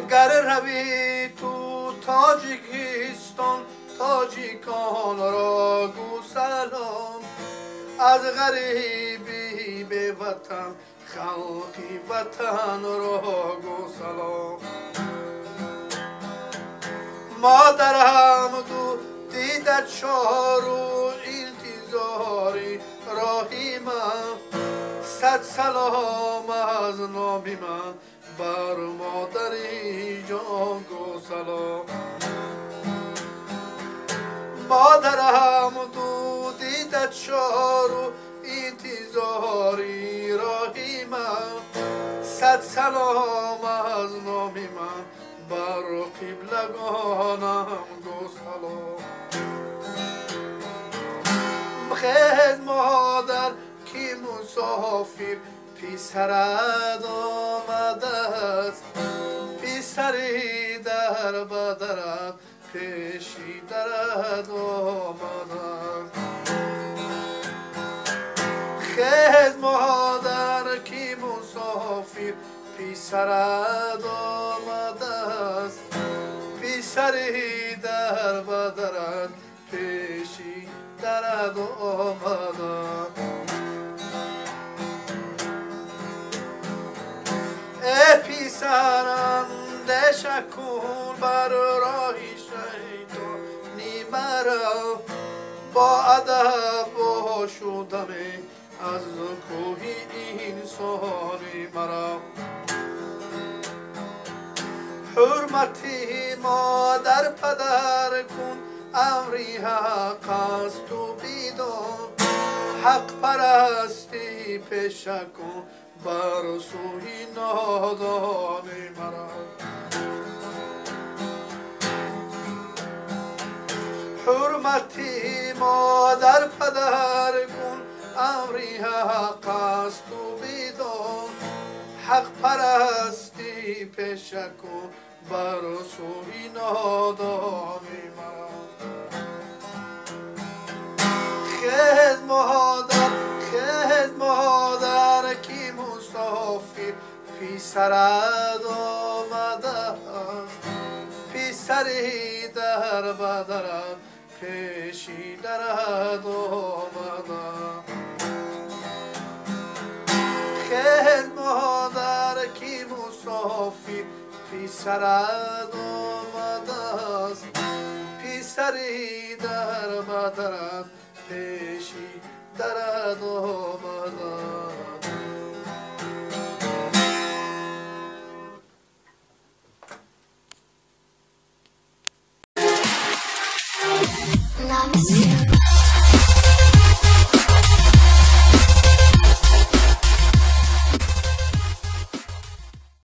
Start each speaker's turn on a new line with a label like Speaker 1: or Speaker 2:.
Speaker 1: گر روی تو تاجیکستان تاجیکان را گو سلام از غریبی به وطن خلقی وطن را گو سلام مادرم دو دیدت شارو انتظاری راهی من صد سلام از نامی من بر مادری جان گو سلام مادرم دو دیدت شارو انتظاری راهی من صد سلام از نامی من بر قبلگانم گو سلام خیز مادر کی مسافر پسرت آمده است پسری در بدرت پیشی درد آمده خیز مادر کی مسافر پسرت آمده است پسری در بدرت پیشی درد آمده ای پسرم دشت کن بر راهی شیطانی مرا با ادب و شدمی از کوهی انسانی مرا حرمتی مادر پدر کن امری حق است و بیدان حق پرستی پیشه کن بر سوی نادانی مرا حرمتی مادر پدر کن امری حق است و بیدان حق پرستی پیشه کن بر سوی نادانی مرا خیز مادر کی مسافر پسرت آمده است پسری در بدرت پیشی درد آمده خیز مادر کی مسافر پسرت آمده است پسری در بدرت پیشی درد آمده
Speaker 2: Namaste.